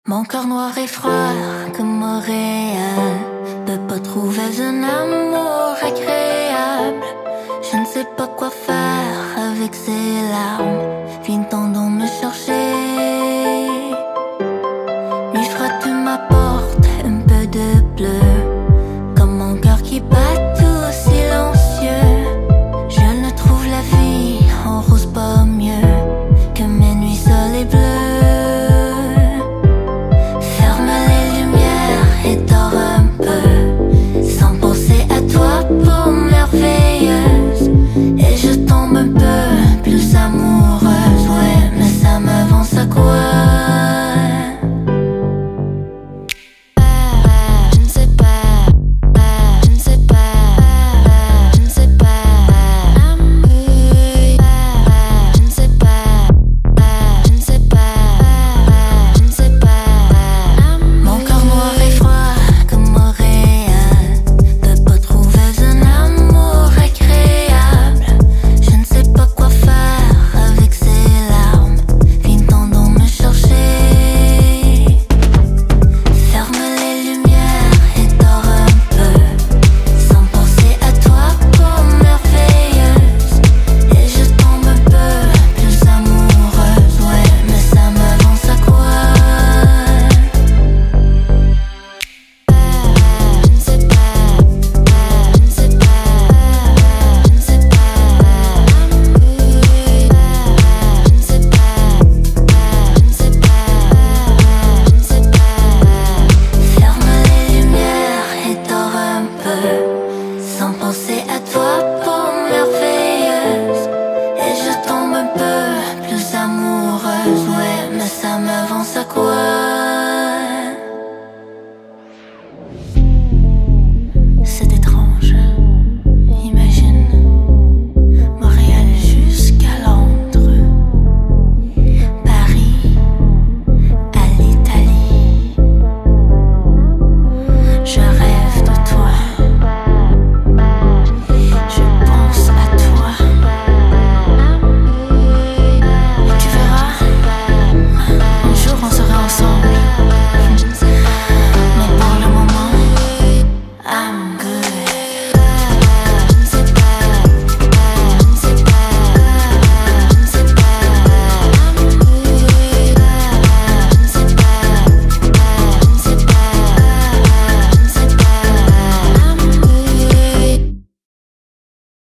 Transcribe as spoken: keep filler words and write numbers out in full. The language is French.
Mon cœur noir et froid comme Montréal peut pas trouver un amour agréable. Je ne sais pas quoi faire avec ces larmes. Viens-t'en donc me chercher. Lui frotte ma porte un peu de bleu, comme mon cœur qui bat tout silencieux.